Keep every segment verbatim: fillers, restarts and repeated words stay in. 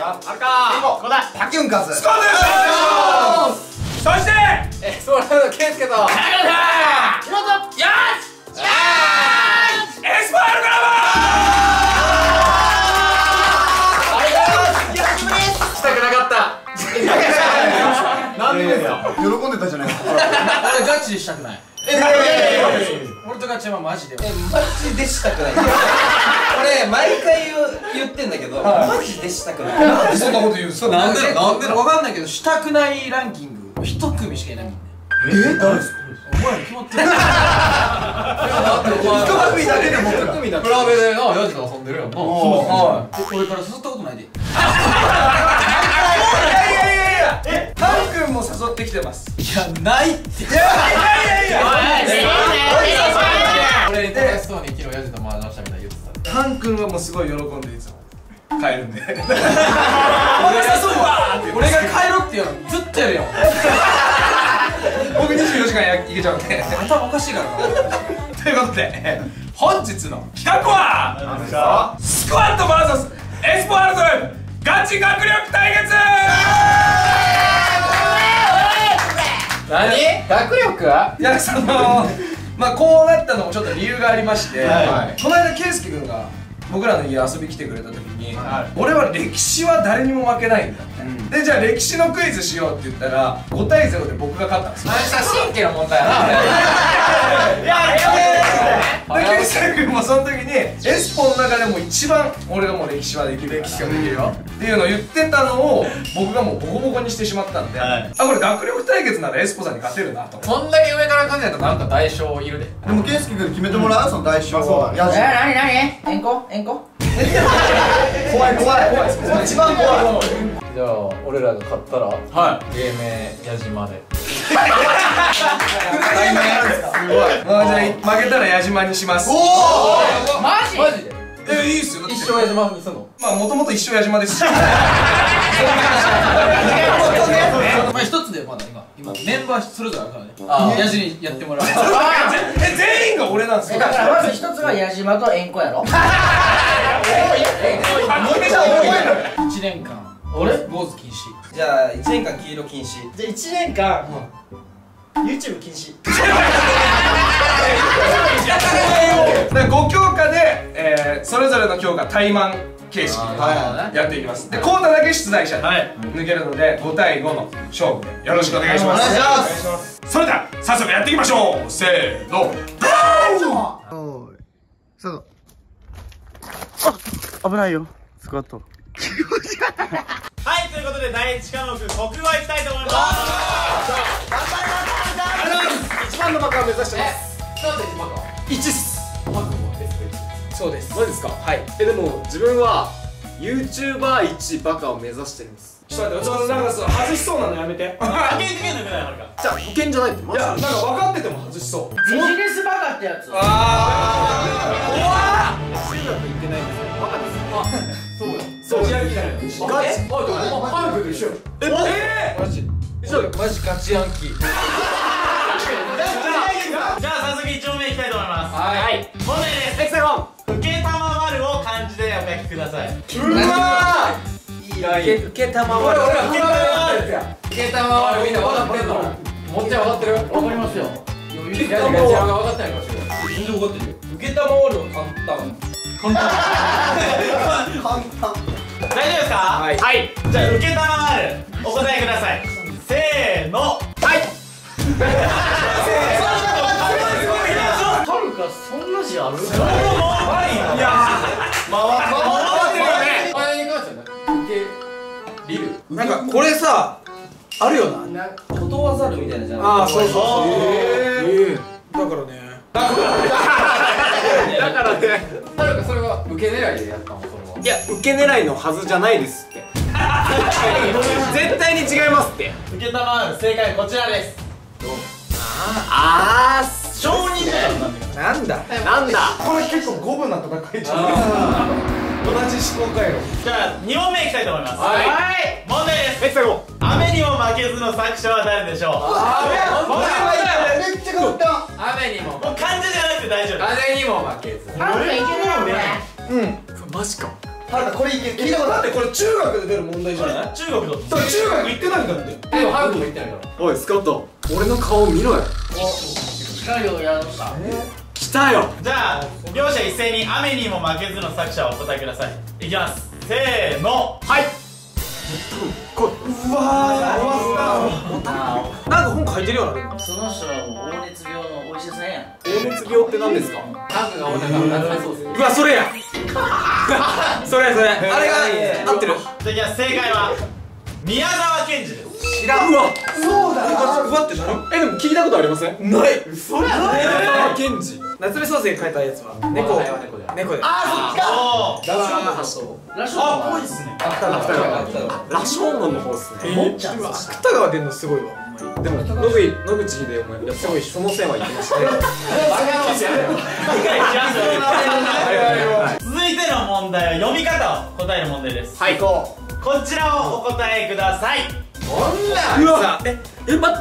あるか。こだ。 パキュンカズ。 スコーです。そしてえ、ソーラーのケンスケと。 よし。エスパールグラしたくなかった。なんでですか。 喜んでたじゃないですか。 俺ガチでしたくない。え、俺とガチはマジで。 え、マジでしたくない。俺毎回言ってんだけど、マジでしたくない。 なんでそんなこと言うんですか。なんでなんでわかんないけど、したくないランキング一組しかいないもんね。 え、誰ですか。 お前ら決まってる。 一組だけで持ってる。 組だ。比べでな、ヤジと遊んでるやんな。 はい。これから誘ったことないで。 いやいやいやいや。え、タン君も誘ってきてます。 いや、ないって。 いやいやいや。 俺に楽しそうに昨日ヤジと麻雀したみたいに言ってタン君はもうすごい喜んでいつも帰るんで。 俺誘うわ。俺が帰ろうって言うのずっとやるよ。 僕にじゅうよじかんいけちゃうんで。 頭おかしいからな。 ということで本日の企画はスクワット ブイエス エスポワールドガチ学力対決。 何？学力？ いや、そのまあこうなったのもちょっと理由がありまして、この間圭佑君が僕らの家遊び来てくれた時に、俺は歴史は誰にも負けないんだって。で、じゃあ歴史のクイズしようって言ったらごたいゼロで僕が勝ったんですよ。 神経の問題やな。 いやいや、で、圭佑君もその時にエスポの中でも一番俺がもう歴史はできる、歴史ができるよっていうのを言ってたのを僕がもうボコボコにしてしまったんで、あ、これ学力対決ならエスポさんに勝てるなと。 こんだけ上から感じないとなんか代償いるで。 でも圭佑君決めてもらう、その代償は。ヤジ。 なになに？えんこ？えんこ？ 怖い怖い怖い。一番怖い。 じゃあ俺らが勝ったらはい。 芸名矢島で。 対面やるんですか。 すごい。あ、じゃあ負けたら矢島にします。 おお。 マジ？マジで？ え、いいっすよ。 一生矢島にすんの？ まあもともと一生矢島です。 まあ一つでまだ今今メンバーそれぞれあるからね。ああ、ヤジにやってもらう。 え、全員が俺なんですよ。 だからまず一つは矢島と円子やろ。一年間俺坊主禁止。 じゃあいちねんかん黄色禁止。 じゃあいちねんかん YouTube 禁止。 ご教科で、えー、それぞれの教科対マン形式でやっていきます。で、コータだけ出題者で抜けるのでごたいごの勝負でよろしくお願いします。 お願いします。 それでは早速やっていきましょう。せーの、ゴー。 おい。そう。あ、危ないよ。スクワット。 はい、ということでだいいち科目国語いきたいと思います。一番のバカを目指してます。 なんでバカ？ いちっす。 そうです。 マジですか。はい。え、でも自分は YouTuber いちバカを目指してるんです。 ちょっと待って、ちょっとなんか外しそうなのやめて。 あ、保険かけんのくらいあるから。じゃあ保険じゃないってマジで。 いや、なんか分かってても外しそう。 ビジネスバカってやつ。 あー、 中学行ってないんですよ。バカです。 そうだ。 そうじゃんきだよ。 ガチ？あ、でも早く一緒。 え、えマジ？マジガチヤンキー。 じゃあ早速いち問目いきたいと思います。 はい。 問題です。エクセゴン。受けたまわるを漢字でお書きください。 うわいいライン。受けたまわる。 受けたまわるみんな分かってんの？もっちゃん分かってる？分かりますよ。余裕でガチヤンが分かってないかもしれない。 全然分かってるよ。受けたまわるは簡単。 簡単。 簡単。 大丈夫ですか？はい。はい。じゃあ受けたまわるお答えください。せーの。はい。 はるかそんな字ある？ いやー。回ってるよね。 あれに関しては受けリル。 なんかこれさあるよな。 ことわざるみたいなじゃん。 ああ、そうそうそう。 えだからね。 だからね。 はるかそれは受け狙いでやったの？それは。 いや、受け狙いのはずじゃないですって。絶対に違いますって。受けたまわる正解こちらです。ああ、小児じゃん。 なんだ。 なんだ。 これ結構五分な戦いじゃん。同じ思考回路。 じゃあに問目いきたいと思います。 はい。 問題です。エクセゴン。雨にも負けずの作者は誰でしょう？ あめっちゃ簡単。 雨にももう漢字じゃなくて大丈夫。 風にも負けず。 あんたいけないよね。 マジか。 はるかこれいけ聞いたことある。 だってこれ中学で出る問題じゃない？ 中学だだから中学行ってないんだって。 でもハルトも言ってないから。 おいスカウト、俺の顔見ろよ。 光をやった来たよ。 じゃあ両者一斉に雨にも負けずの作者をお答えください。いきます。せーの。 はい。 うわー、 なんか本書いてるよな。 その人はもう黄熱病のお医者さんやん。 黄熱病って何ですか？ タンクがお腹が夏目そうです。 うわ、それや。それそれ。あれが合ってる。 じゃあいきます。正解は宮沢賢治です。 知らん。うわ。 そうだ。うわってなる。 え、でも聞いたことありません？ない。嘘やね。ケンジ。 夏目漱石が書いたやつは猫猫で。 あー、そっちか。 ラジオの発想。 ラションあ、ぽいっすね。 ラションマンの方っすね。 芥川出んのすごいわ。 でも野口野口秀夫もやっぱすごいその線は言ってましたね。 続いての問題は読み方を答える問題です。 はい。 こちらをお答えください。 うわ。ええ待って。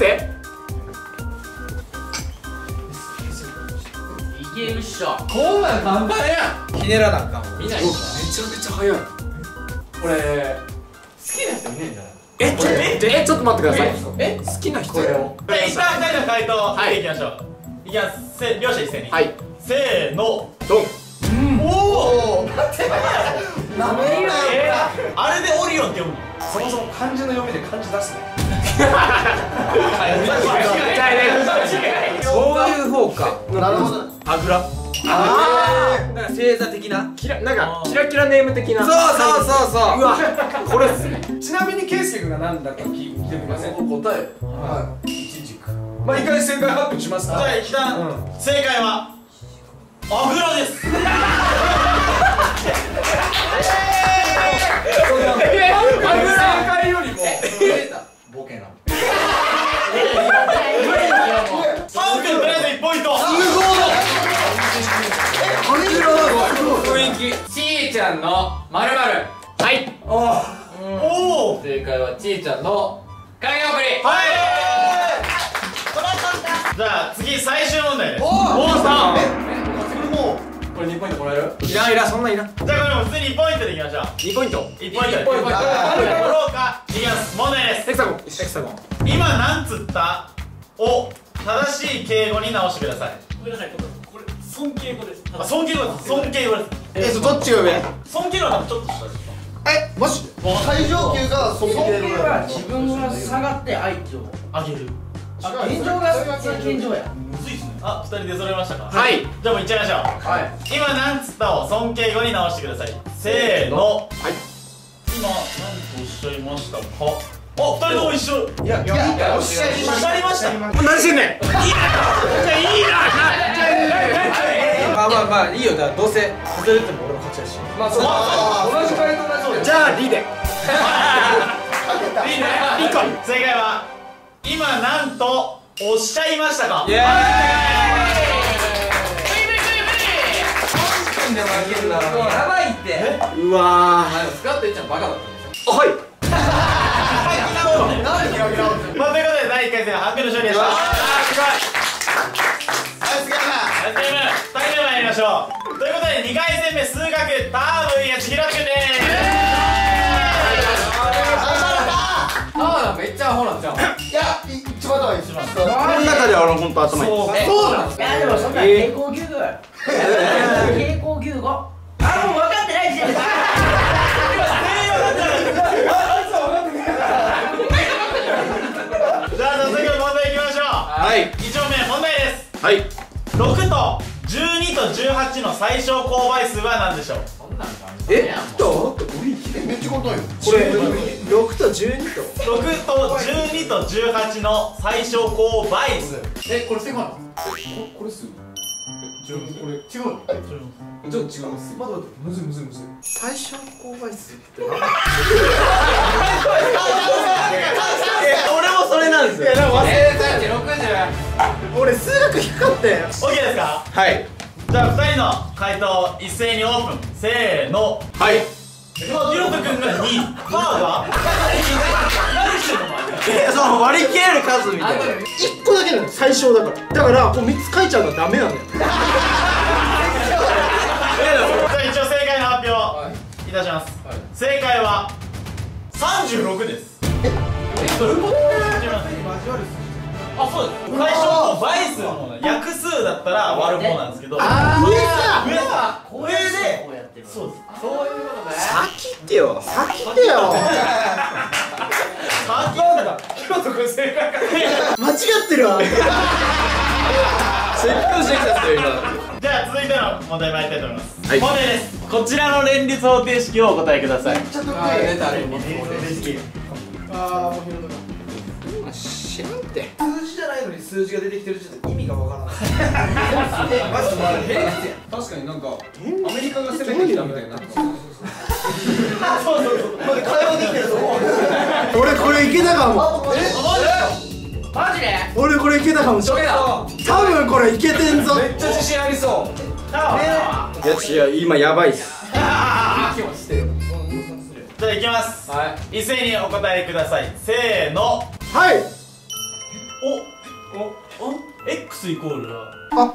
いけるっしょ。 こんなん簡単やん。 ひねらなあかんわ。 見ない。 めちゃめちゃ早い。 これ好きな人いねえんじゃない？ えちょえちょっと待ってください。 え好きな人。 これを。 じゃあ一旦二人の回答を見ていきましょう。いきます。せ両者一斉に。 はい。 せーの。 ドン。 おお。 なめんなよ。 あれでオリオンって読むの？ そもそも漢字の読みで漢字出すね。 そういう方か。 なるほど。 あぐら。 あなんか星座的な。 あ。キラなんかキラキラネーム的な。 そうそうそうそう。 うわ。これっすね。 ちなみにケイスケ君が何だか聞いてみません？ 答え。 はい。まあ一回正解発表しますか。 じゃあ一旦正解はあぐらです。 正解よりもボケな。 ハウ君とりあえずいちポイント。 雰囲気。ちーちゃんのまるまる。はい。 おお。 正解はちーちゃんの影送り。 はい。じゃあ次最終問題です。 おおさん。これにポイントもらえる？ いらんいらん、そんなんいらん。 じゃあこれも普通にいちポイントでいきましょう。 にポイント。 いちポイントで。 いちポイント取ろうか。いきます。問題です。 ヘクサゴン。 エクサゴン。 今なんつったを正しい敬語に直してください。 ごめんなさい、これ尊敬語です。 あ、尊敬語です。尊敬語です。 え、そどっちが上？ 尊敬語は多分ちょっと下ですか。 え、マジで最上級が尊敬尊敬は自分が下がって相手をあげる。 あ、健常が健常や。 むずいっすね。あ、ふたり出揃いましたか。 はい。 じゃあもういっちゃいましょう。 はい。 今なんつったを尊敬語に直してください。せーの。 はい。 今なんとおっしゃいましたか。あ、ふたりとも一緒。 いやいやいやおっしゃいおっしゃいました。 何してんねん。いいな。いいな。 まあまあまあいいよ。だからどうせ外れても俺の勝ちやし。 まあそう同じ回答同じで。 じゃあリで。 いいね。いっこ。正解は今なんとおっしゃいましたか。 イエーイ。やばいって。 うわあ、でもスカッといっちゃんバカだったんでしょ。 ー。はい。 何キラキラって。 まあということでだいいっかい戦は白の勝利でした。 あいつがナイスゲーム。ふたりめ参りましょう。ということでにかい戦目数学ターブイエスひろきくんです。 ああ、めっちゃアホなんちゃう。 いや、一番頭いい。一番この中では俺本当頭いい。 そうなんですいやでもそんな蛍光牛語や。蛍光牛語。あ、もう分かってない時点で。 じゃあ早速問題いきましょう。 はい。 いち問目問題です。 はい。 ろくとじゅうにとじゅうはちの最小公倍数は何でしょう。 そんなんか。 えっとめっちゃ簡単よ。 これろくとじゅうにと。 ろくとじゅうにとじゅうはちの最小公倍数。 え、これセカンド。 これすぐ。 これ違う。 ちょっと違うんです。待って待ってむずいむずいむずい。 最小公倍数って何？ 俺もそれなんですよ。 えー、さんじろくじゅう。 俺数学低かったよ。 OK ですか。 はい。 じゃあふたりの回答一斉にオープン。せーの。 はい。 ひろとくんがに。パーが何してんのお前。 え、その割り切れる数みたいな。一個だけなの最小だから。だからもう三つ書いちゃうのはダメなのよ。 じゃあ一応正解の発表いたたします。正解はさんじゅうろくです。え、どういうこと？あ、そうです。最初の倍数の方なんで、約数だったら割る方なんですけど、 あー、上か。 上は上で、そうです。 そういうことね。 先ってよ。先ってよ。 先なんだ。ヒロト君正解か。 間違ってるわ。 説教してきたっすよ今。 じゃあ続いての問題参りたいと思います。 はい問題です。こちらの連立方程式をお答えください。 あー、出たね。 あー、もうひろとか。知らんって。数字じゃないのに数字が出てきてるちょっと意味がわからない。マジで変ですやん。 確かになんかアメリカが攻めてきたみたいになってます。 そうそうそう。まだ会話できてると思う。俺これいけたかも。え？ マジで？ 俺これいけたかもしれない。多分これいけてんぞ。 めっちゃ自信ありそう。 いや今やばいっす。 じゃあいきます。はい。一斉にお答えください。せーの。 はい。 お、お、お、X イコールは。 あ。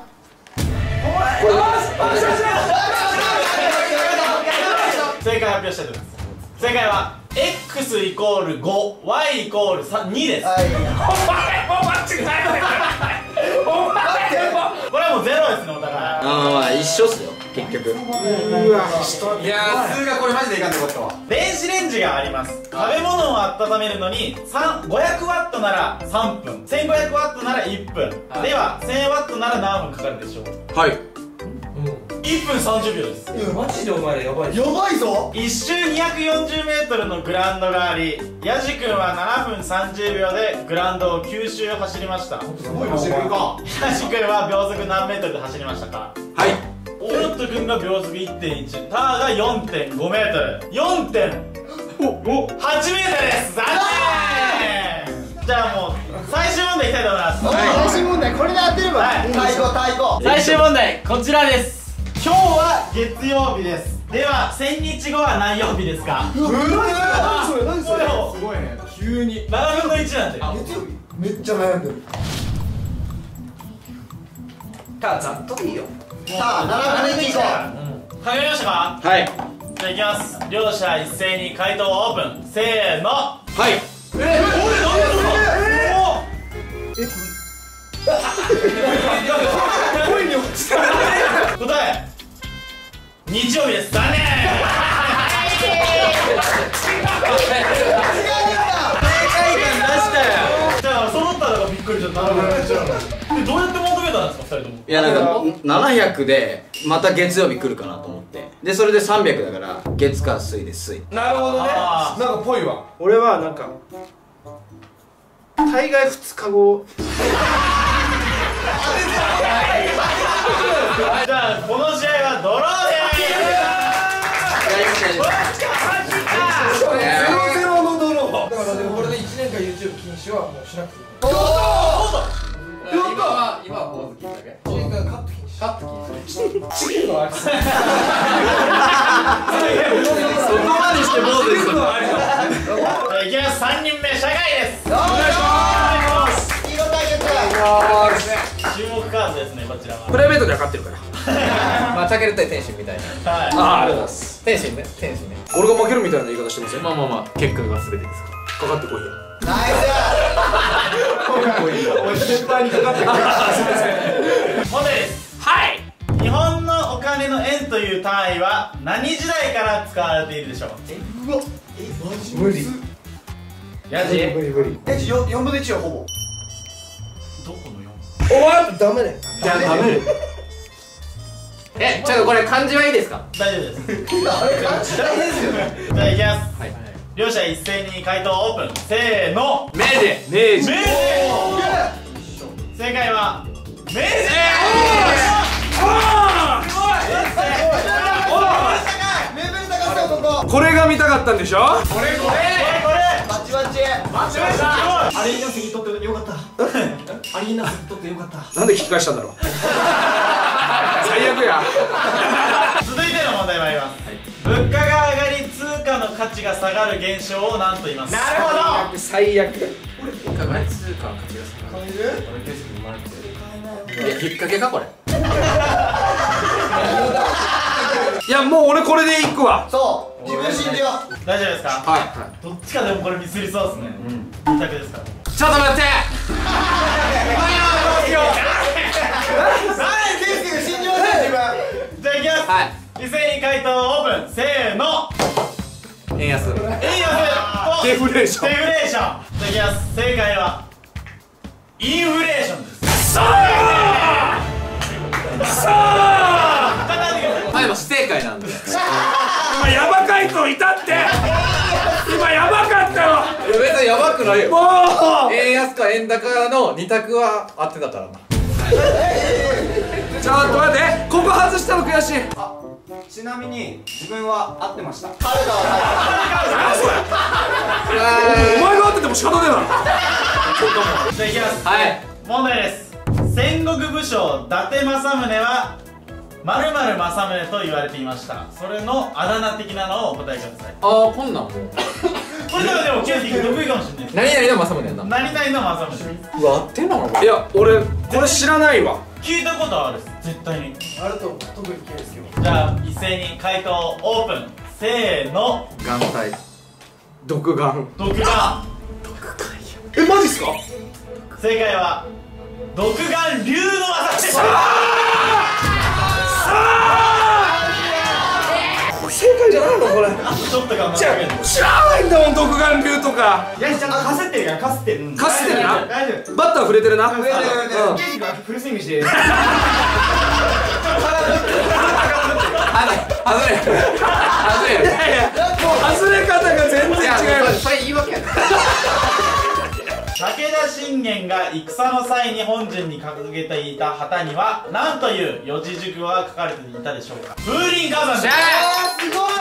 正解発表したいと思います。正解は X イコールご、Y イコールさん、にです。お前もう間違えろよ。お前も。これはもうゼロですね、お互い。 ああまあ一緒っすよ結局。 うわ、いやー、数がこれマジでいかんってことは。 電子レンジがあります。食べ物を温めるのにごひゃくワットならさんぷん、せんごひゃくワットならいっぷん、ではせんワットなら何分かかるでしょう。 はい。 いっぷんさんじゅうびょうです。 いやマジでお前らやばい。 やばいぞ。 一周にひゃくよんじゅうメートルのグラウンドがあり、ヤジ君はななふんさんじゅうびょうでグラウンドをきゅう周走りました。 すごい走れるか。 ヤジ君は秒速何メートルで走りましたか。 はい。 ヒロト君が秒速 いってんいち、ターが よんてんごメートル、よんてんはちメートルです。残念。じゃあもう最終問題いきたいと思います。 最終問題これで当てれば。 はい、 太鼓太鼓。 最終問題こちらです。今日は月曜日です。ではせんにちごは何曜日ですか。 うわ、何それ何それ。 すごいね。急にななぶんのいちなんで。 月曜日。めっちゃ悩んでる。 たざっといいよ。 さあ、ななぶんのいちいこう。 考えましたか。 はい。 じゃあいきます。両者一斉に回答をオープン。せーの。 はい。 え、おい、なんで声に落ちた。 答え日曜日です。残念。じゃあ揃ったのがびっくりしちゃった。でどうやって求めたんですかふたりとも。 いやなんかななひゃくでまた月曜日来るかなと思って、でそれでさんびゃくだから月火水で水。 なるほどね。 あなんかぽいわ。 俺はなんか大概ふつかご。 じゃあこの試合はドローでーす。 ゼロゼロのドロー。 だからでもこれでいちねんかん YouTube 禁止はもうしなくていい。 今は、今は坊主禁止だけ。 いちねんかんカット禁止。 カット禁止。 チキンのありそう。 そこまでして坊主ですか。 じゃあいきます。さんにんめ社外です。 お願いします。黄色対決。 注目カードですねこちらは。 プライベートでは勝ってるから。 まあ、チャケル対天心みたいな。 はい。 ああ、ありがとうございます。 天心ね、天心ね。 俺が負けるみたいな言い方してません。 まあまあまあ、結果が全てですかかかってこいよ。 ナイおい先輩にかかってくる。 問題です。はい。日本のお金の円という単位は何時代から使われているでしょう。 うわ、え、マジ無理。 ヤジ。 無理無理。え、よんぶんのいちはほぼ。 どこのよん。 おわっとダメだよ。 じゃあ、ダメ。え、ちょっとこれ漢字はいいですか。 大丈夫です。 あれ感じないですよね。 じゃあいきます。 はい。 両者一斉に回答オープン。せーの。 明治。明治。 明治。正解は明治。 これが見たかったんでしょ。 これこれこれバチバチ。 バチバチだ。 アリーナ席取ってよかった。アリーナ席取ってよかった。 なんで引き返したんだろう。最悪や。 続いての問題参ります。物価が上がり通貨の価値が下がる現象を何と言います。なるほど。 最悪。 一回前通貨の価値が下がる。俺景色生まれてる。いや、引っ掛けかこれ。 いやもう俺これでいくわ。 そう自分信じよう。 大丈夫ですか？ はい。 どっちかでもこれミスりそうですね。二択ですか？ ちょっと待って。 何ケイスケが信じません自分。 じゃあいきます。 はい。 一斉に回答オープン。せーの。 円安。 円安とデフレーション。 デフレーション。じゃあいきます。正解はインフレーションです。 さあさあまあでも不正解なんで。 今ヤバ回答いたって今ヤバかったよ。 いや別にヤバくないよ。 もう円安か円高の二択は合ってたからな。 ちょっと待って、ここ外したの悔しい。 ちなみに自分は合ってました。 彼が何それ。お前が合ってても仕方ねえだろ。 じゃあいきます。 はい問題です。戦国武将伊達政宗は〇〇政宗と言われていました。それのあだ名的なのをお答えください。 ああこんなんもうこれでもでもキューティー得意かもしれないです。 何々の政宗やんな。 何々の政宗。 うわ合ってんのかないや俺これ知らないわ。 聞いたことあるっす絶対に。 あると思う特にケイスケは。 じゃあ一斉に回答オープン。せーの。 眼帯独眼独眼。 えマジっすか。 正解は独眼竜の技でした。 正解じゃないのこれ。 ちょっと頑張ってあげる。 知らないんだもん独眼竜とか。 いやちゃんとかすってるからかすってる。 かすってるな。 大丈夫。 バッター触れてるな。 ケイスケがフルスイングして。 外れ外れいやいや外れ方が全然違います。 それ言い訳や。 武田信玄が戦の際に本陣に掲げていた旗には何という四字熟語が書かれていたでしょうか。風林火山です。 あーすご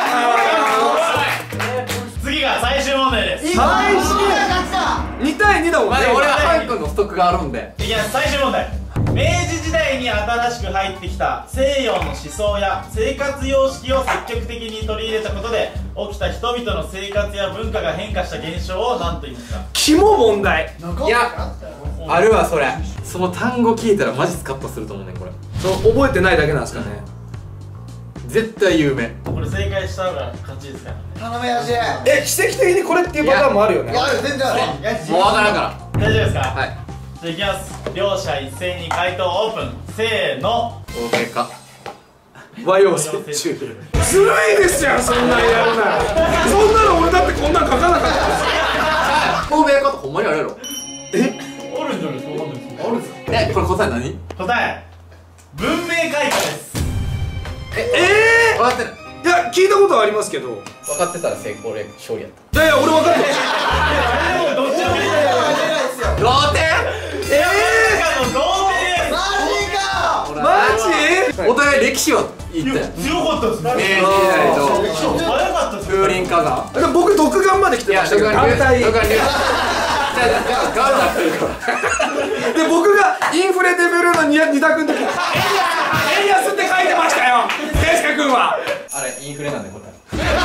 い。 次が最終問題です。 最終勝ちだ。 に対にだもんね。 まあ俺はハン君のストックがあるんで。 いきます最終問題。明治時代に新しく入ってきた西洋の思想や生活様式を積極的に取り入れたことで起きた人々の生活や文化が変化した現象を何と言いますか。 肝問題。 いやあるわそれ。その単語聞いたらマジスカッとすると思うねんこれ。 そう覚えてないだけなんですかね。 絶対有名。 これ正解した方が勝ちですからね。 頼めやし。 え奇跡的にこれっていうパターンもあるよね。 いや全然ある。 もうわからんから。 大丈夫ですか。 はいじゃあいきます。両者一斉に回答オープン。せーの。 欧米か和洋折衷。ずるいですよそんなんやるなら。そんなの俺だってこんなん書かなかったです。 欧米かとほんまにあるやろ。 おるんじゃないですか。わかんないです。 あるんですか。えこれ答え何。 答え文明開化です。 え分かってる。 えいや聞いたことはありますけど。 分かってたら成功で勝利やった。 いやいや俺分かってる。 どっちも見て同点。 えの同点です。 マジか。 ー、マジ？ お互い歴史は言ったよ。 強かったですね。 明治時代と早かったです。 風林火山。 でも僕独眼まで来てましたけど。 独眼眼帯独眼龍。ガンダってるから。 で僕がインフレデブルの二二択の時円安って書いてましたよケイスケ君は。 あれインフレなんで答え。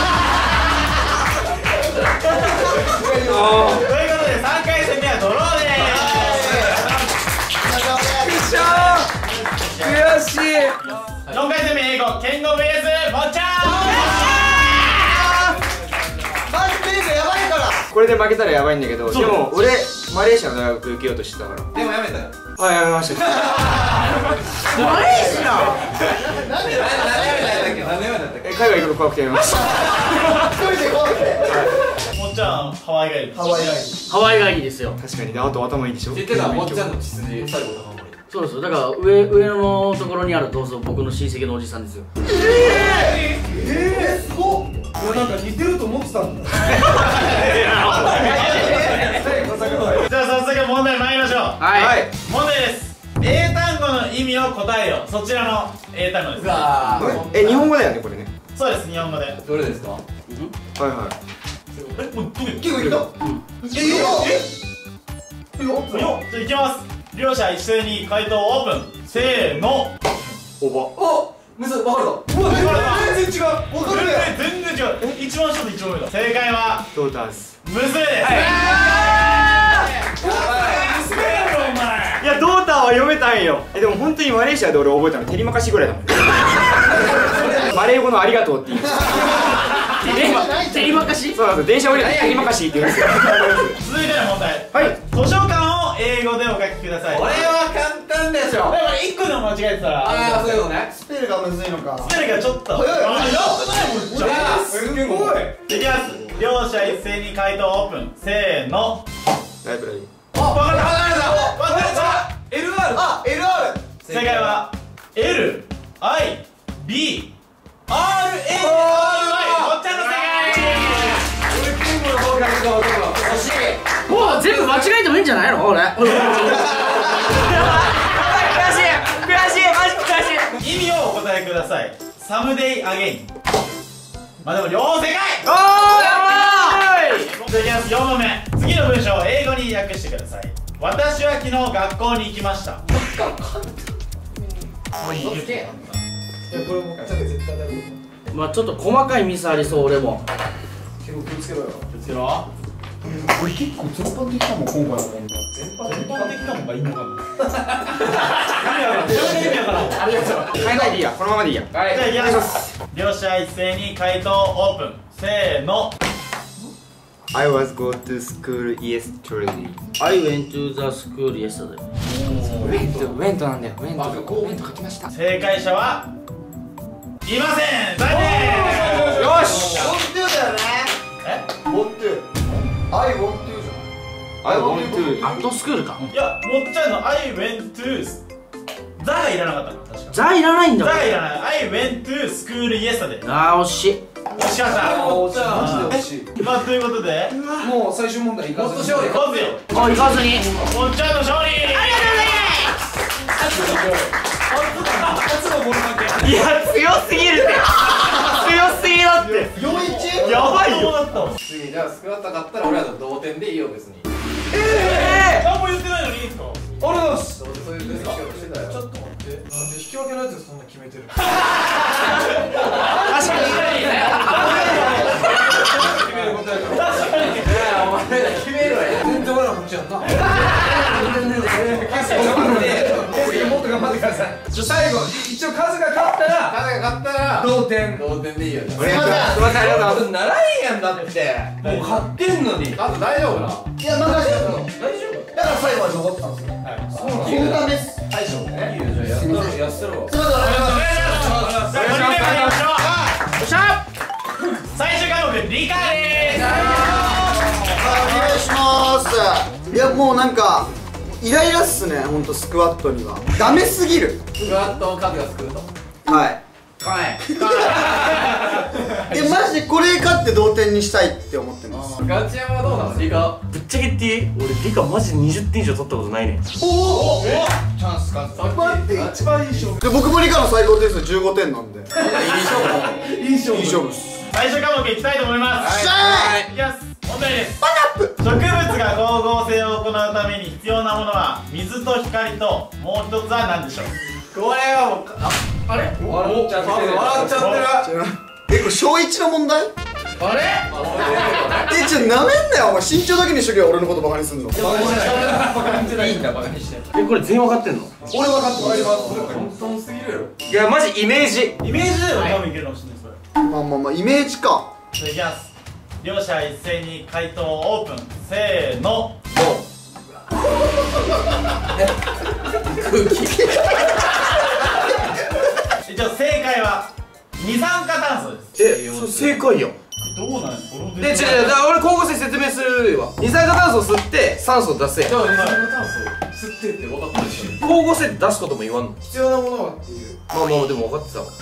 ということでさんかい戦目はドローでよっしゃー悔しい。 す。よんかい戦目英語ケンゴ ブイエス もっちゃマジペースやばいから。 これで負けたらやばいんだけど、でも俺マレーシアの大学受けようとしてたから。 でもやめたよ。 あ、やめました。 マレーシア。 なんでやめたっけ。なんでやめたっけ。 え、海外行くの怖くてやめました。 一人で怖くて。 もっちゃんハワイ帰り。 ハワイ帰り。 ハワイ会議ですよ。 確かに。で、あと頭いいでしょ。 言ってたもっちゃんの血筋最後高森。 そうですよ。だから上上のところにある銅像僕の親戚のおじさんですよ。 ええすごっ。 いやなんか似てると思ってたんだ。 じゃあ早速問題参りましょう。 はい。 問題です。英単語の意味を答えよ。そちらの英単語です。 さあえ、日本語だよね、これね。 そうです日本語で。 どれですか。 はいはえもうどこ結構いった。えいいよ。いいよ。 よじゃあいきます。両者一斉に回答オープン。せーの。 い。おば。 おむず分かるぞ。 うわ全然違う。わかるね。 全然違う。え一番下と一番上だ。正解はドーターズ。 むずいです。 いや、ドーターは読めたんよ。え、でも本当にマレーシアで俺覚えたのテリマカシぐらいだもん。 バレー語のありがとうって言う。 テリマカシ。 そうなんですよ。電車降りてテリマカシって言うんですよ。 続いての問題。 はい。 図書館を英語でお書きください。 これは簡単でしょ。 だからいっこでも間違えてたらああ、そういうことね。 スペルがむずいのか。 スペルがちょっと早い早いあよくないもんじゃあすごい。 いきます。両者一斉に回答オープン。せーの。 ライブラリー。 あ、わかったわかったわかった。 エルアール。 あ、エルアール。 正解は エル、アイ、ビー、アール、エー、アール、ワイ。おっちゃんの正もう全部間違えてもいいんじゃないの俺。悔しい悔しいマジ悔しい。 解。意味をお答えください。サムデイアゲイン。まあでも両方正解。 おーやばい。 じゃあいきます。よん問目。次の文章を英語に訳してください。私は昨日学校に行きました。 いやこれもうちょっと絶対だめ。 まあちょっと細かいミスありそう俺も。 結構気をつけろよ。 気をつけろ。 これ結構全般的かも今回の問題。 全般的かもがいいのかも。意味わからん。ありがとう。 変えないでいいや。このままでいいや。 じゃあいきます。両者一斉に回答オープン。せーの。 I was go to school yesterday. I went to the school yesterday. went went なんだよ。went went 書きました。 正解者はいません。残念。 よし。 want to だよね。 え want to。I want to じゃん。 I want to. アットスクールか。 いや、もっちゃんの I went to ザがいらなかったの確か。 ザいらないんだザがいらない。I went to school yesterday。 あー惜しい。 惜しかった。 おじゃあマジで惜しい。 まあということで、 もう最終問題いかずに。 勝利勝つよ。 あ行かずに。 もっちゃんの勝利。 いや強すぎるって。強すぎだって。 よんいち。 やばいよ。 次じゃあスクワット勝ったら俺らと同点でいいよ別に。 何も言ってないのにいいですか。 ありがとうございます。 そういう分析をしてたよ。 ちょっと待って。なんで引き分けのやつそんな決めてる。 確かに。 決めることやから。 確かに。 いやお前ら決めろや。 全然俺らこっちやんな。もっと頑張ってください。最後一応カズが勝ったらカズが勝ったら同点。 同点でいいよ。 すいません。すいませんありがとうございます。 ならんやんだって。もう勝ってんのに。 カズ大丈夫な。 いや任せてよ。 大丈夫。 だから最後まで残ったんですよ。 そうなの。 このためです。 大将ね。いいよじゃあやったろやったろ。 すみません。 お願いします。じゃあごにんめ参りましょう。 よっしゃ。 最終科目理科です。 お願いします。いやもうなんかイライラっすね、ほんとスクワットにはダメすぎる。 スクワットをカズが作ると。 はいかえ。 えマジでこれ勝って同点にしたいって思ってます。 ガチ山はどうなの理科。 ぶっちゃけ言っていい？俺理科マジでにじゅってん以上取ったことないねん。 おおチャンスカズ。 待って一番いい勝負。 で僕も理科の最高点数じゅうごてんなんでいい勝負。 いい勝負。 いい勝負っす。 最終科目いきたいと思います。 しゃいきます。問題です。植物が光合成を行うために必要なものは水と光ともう一つは何でしょう。 これはもうああれ笑っちゃってる。 笑っちゃってる。 えこれ小一の問題？ あれえちょなめんなよお前、身長だけにしとけよ俺のことバカにすんの。 バカにしてない。いいんだバカにして。 えこれ全員分かってんの？ 俺分かってます。 簡単すぎるやろ。 いやマジイメージ。 イメージでは多分いけるかもしれないです。これまあまあまあイメージか。 じゃあいきます。両者一斉に回答オープン。せーの。 空気。 一応正解は二酸化炭素です。 えそ正解やん。 どうなんや。 で違う違う、だから俺光合成説明するわ。二酸化炭素を吸って酸素を出せやん。 でも二酸化炭素吸ってって分かったでしょ。 光合成って出すことも言わんの？ 必要なものはっていう。 まあまあでも分かってたわ。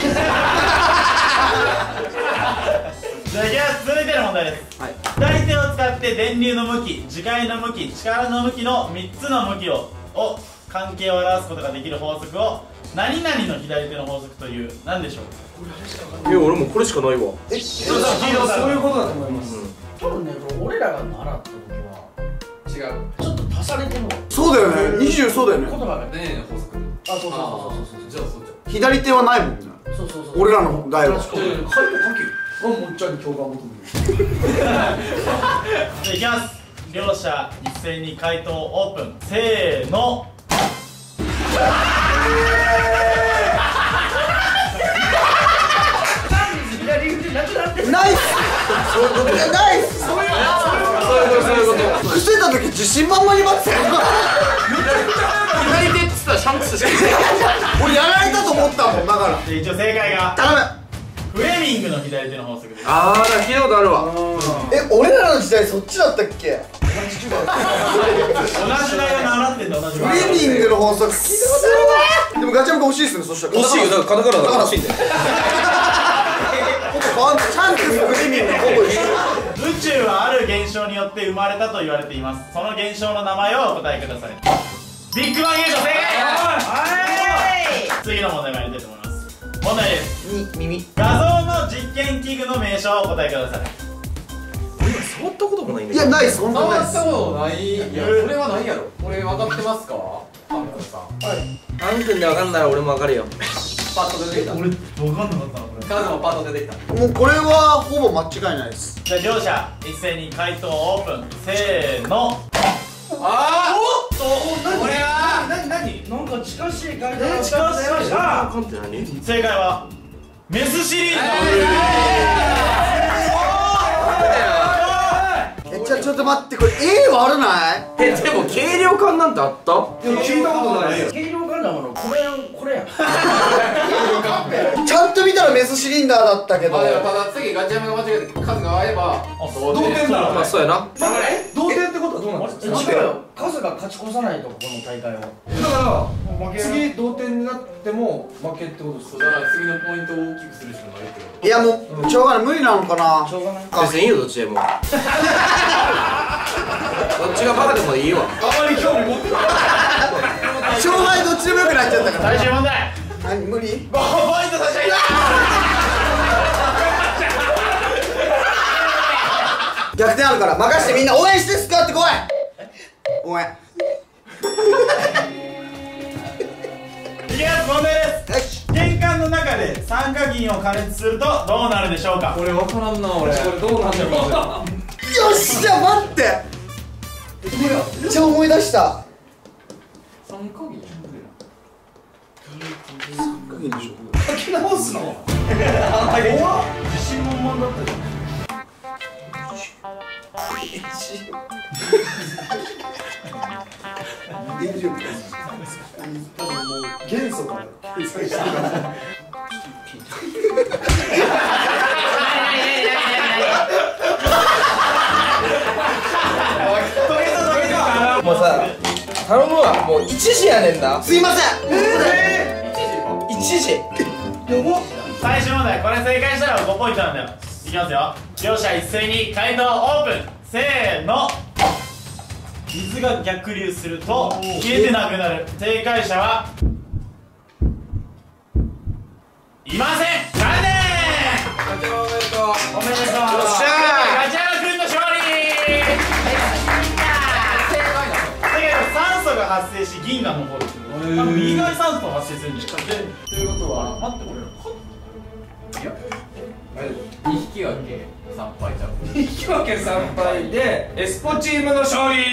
じゃあいきます。続いての問題です。 はい。 左手を使って電流の向き、磁界の向き、力の向きのみっつの向きをを関係を表すことができる法則を何々の左手の法則という何でしょう。 いや俺もこれしかないわ。 えそういうことだと思います。 多分ね俺らが習った時は違う。 ちょっと足されてるわ。 そうだよね、にじゅうそうだよね。 言葉が何々の法則。 あそうそうそうそうじゃあそうじゃ左手はないもんね、 そうそうそう。 俺らの代は。 書いて書ける。あもっちゃんに共感求める。 じゃあいきます。両者一斉に回答オープン。せーの。 ナイスナイスそういうこと伏せた時自信満々に待ってたよ左手っつったらシャンクスしか俺やられたと思ったもんだから一応正解が頼むフレミングの左手の法則です。 ああ聞いたことあるわ。 え俺らの時代そっちだったっけ同じ代を習ってんだ同じフレミングの法則聞いたことあるでもガチャムク欲しいっすねそしたら欲しいよ。だからカタカナだから欲しいんだよ。 チャンクスとフレミングほぼ一緒宇宙はある現象によって生まれたと言われています。その現象の名前をお答えください。ビッグバン現象正解。次の問題参りたいと思います。問題です。 耳。 画像の実験器具の名称をお答えください。 触ったこともないんだいやないっす本当ないっす触ったことないいやそれはないやろこれ分かってますかハン君さんハン君で分かんなら俺も分かるよ。 パッと出てきた俺分かんなかったなこれ。 カズもパッと出てきたもうこれはほぼ間違いないですじゃあ両者一斉に回答オープン。せーの。 あおっとこれは何何なんか近しい感じえ近しいな。 カンって何？ 正解はメスシリーズ。 えじゃあちょっと待ってこれ A 悪ないえでも軽量感なんてあった？ でも聞いたことないよ軽量感なものこれこれやちゃんと見たらメスシリンダーだったけどまあでもただ次ガチャムが間違えて数が合えば同同点だまあそうやな。 同点ってことはどうなんですか？違うよ数が勝ち越さないとこの大会をだから次同点になっても負けってことですだから次のポイントを大きくするしかないってこといやもうしょうがない無理なのかなしょうがない別にいいよどっちでも。どっちがバカでもいいわ。 あまり興味持ってない。 障害どっちでもよくなっちゃったから最終問題。 何無理ごポイント差し上げます。 逆転あるから任してみんな応援してスカってこい応援いきます問題です。玄関の中で酸化銀を加熱するとどうなるでしょうか。 これ分からんな俺これどうなんだろうよっしゃ待ってめっちゃ思い出した三角銀三角銀でしょ書き直すの怖っ自信満々だったじゃん大丈夫です多分もう元素から計算してるからもうさ頼むわもういちじやねんな。 すいませんいちじ最終問題これ正解したらごポイントなんだよ。いきますよ。両者一斉に回答オープン。せーの。水が逆流すると消えてなくなる。正解者はいません。残念。 ガチャムおめでとうおめでとう。よっしゃー。ガチャム君の勝利。正解は酸素が発生し銀が残る。多分右側に酸素が発生するんですよ。ということは待ってこれいやに引き分けさん敗ちゃう引き分けさん敗でエスポチームの勝利。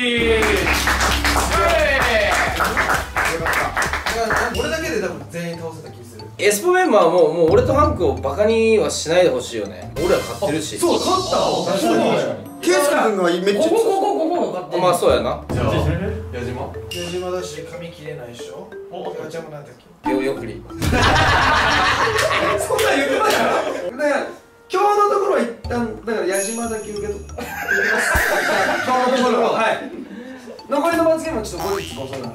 俺だけで多分全員倒せた気するエスポメンバーはもうもう俺とハンクをバカにはしないでほしいよね。俺ら勝ってるし。 そう勝ったそうだケイスケ君がめっちゃここここここ勝ってまあそうやな。 じゃあ矢島矢島だし髪切れないでしょガチャムなんだっけよよくり。 そんなん言ってましただから今日のところは一旦だから矢島だけ受け取って今日のところははい残りの罰ゲームはちょっと後日ご相談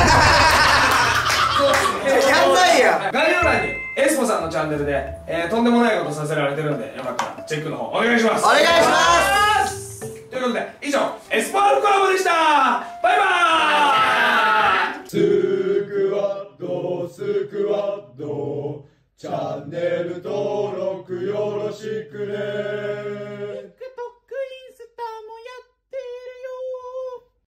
やんないや概要欄にエスポさんのチャンネルで、えー、とんでもないことさせられてるんでよかったらチェックの方お願いします。 お願いしますということで以上エスポアルコラボでした。バイバーイ。 スクワッドスクワッドチャンネル登録よろしくね。